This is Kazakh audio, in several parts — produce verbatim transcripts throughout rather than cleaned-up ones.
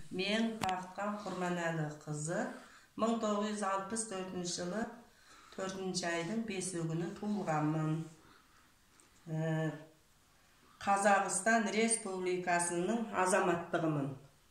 Мен Бақытқан Құрманәлі қызы мың тоғыз жүз алпыс төртінші жылы төртінші айдың бесі күні туылғанмын. Қазақстан Республикасының азаматтығымын.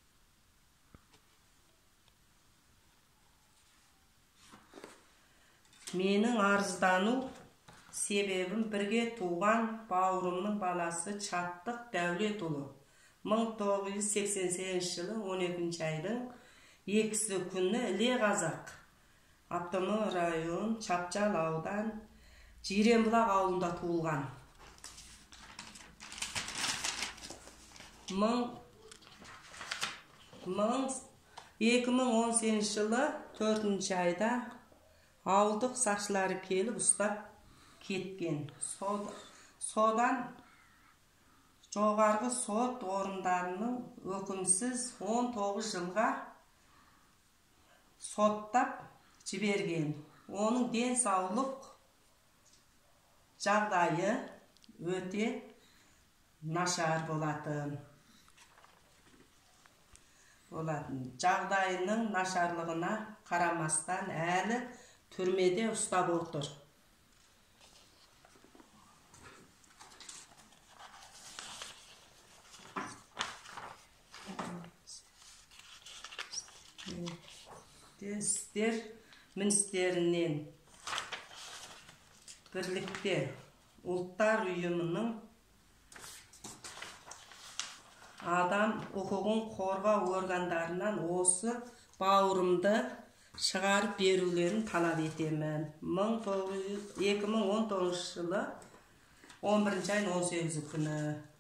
Менің арыздану себебім бірге туған бауырымның баласы Чаттық Дәулетұлы. мың тоғыз жүз сексен сегізінші жылы он екінші айдың екісі күні Іле Қазақ автономиялық район Чапчал аудан Жиренбұлақ ауылында туылған. екі мың он сегізінші жылы төртінші айда ауылдық сақшылары келіп ұстап кеткен. Содан жоғарғы сот орындарының өкімсіз он тоғыз жылға соттап жіберген. Оның денсаулық жағдайы өте нашар болатын. Жағдайының нашарлығына қарамастан әлі түрмеде ұстап отыр. Істер міністерінен бірлікте ұлттар ұйымының адам құқығын қорғау органдарынан осы бауырымды шығарып берулерін талап етемін. екі мың он тоғызыншы жылы он бірінші айдың он сегізі күні.